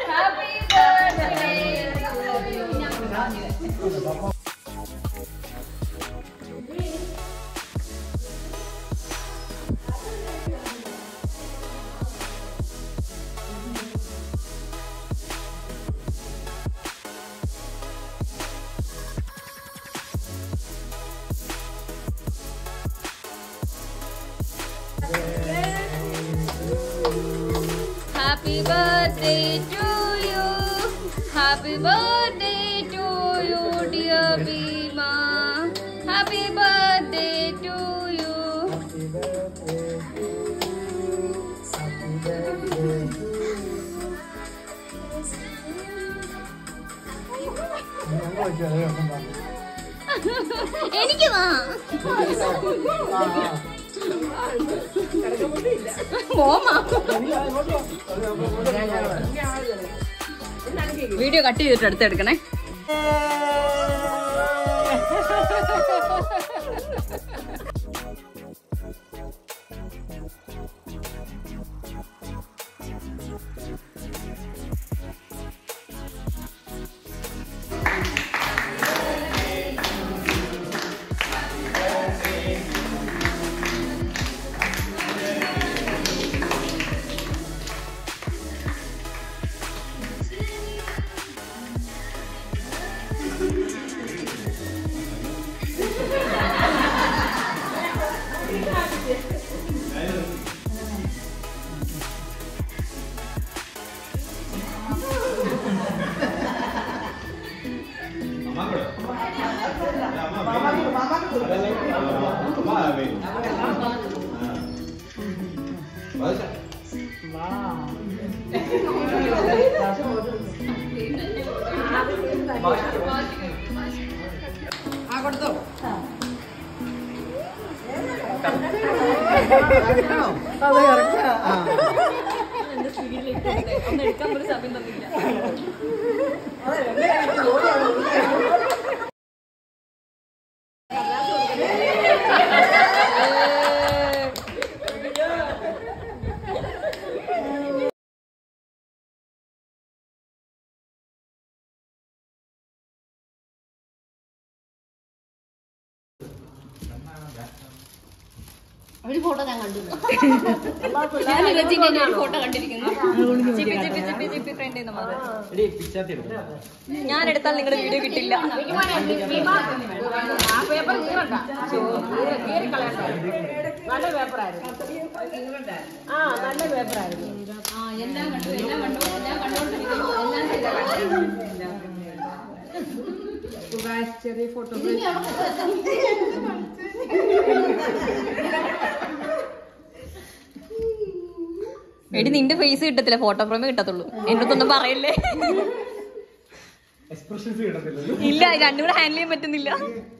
Happy birthday to you. Happy birthday to you. Happy birthday to you, dear Beema. Happy birthday to you. എനിക്ക് വാ video cut ചെയ്തിട്ട് അടുത്തെടുക്കണേ. ഒന്ന് എടുക്കാൻ പോലും സമയം തന്നില്ല. ഒരു ഫോട്ടോ ഞാൻ കണ്ടിരുന്നു. ഫോട്ടോ കണ്ടിരിക്കുന്നു. ഞാൻ എടുത്താൽ നിങ്ങളുടെ വീഡിയോ കിട്ടില്ല. നല്ല പേപ്പറായിരുന്നു. നല്ല പേപ്പറായിരുന്നു. എല്ലാം കണ്ടു, എല്ലാം കണ്ടു, എല്ലാം കണ്ടോണ്ടിരിക്കുന്നു. ചെറിയ ഫോട്ടോ എടി നിന്റെ ഫേസ് കിട്ടത്തില്ല, ഫോട്ടോ ഫ്രെയിമേ കിട്ടത്തുള്ളൂ. എന്നൊന്നും പറയല്ലേ. ഇല്ല, രണ്ടും കൂടെ ഹാൻഡിൽ ചെയ്യാൻ പറ്റുന്നില്ല.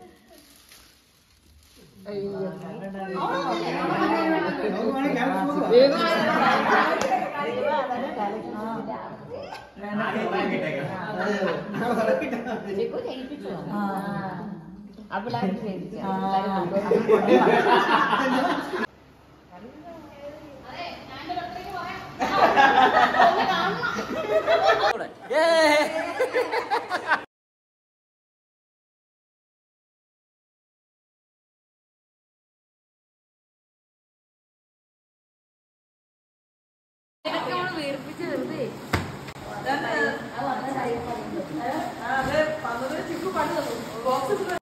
വേർപ്പിച്ച് വെറുതെ ബോക്സ്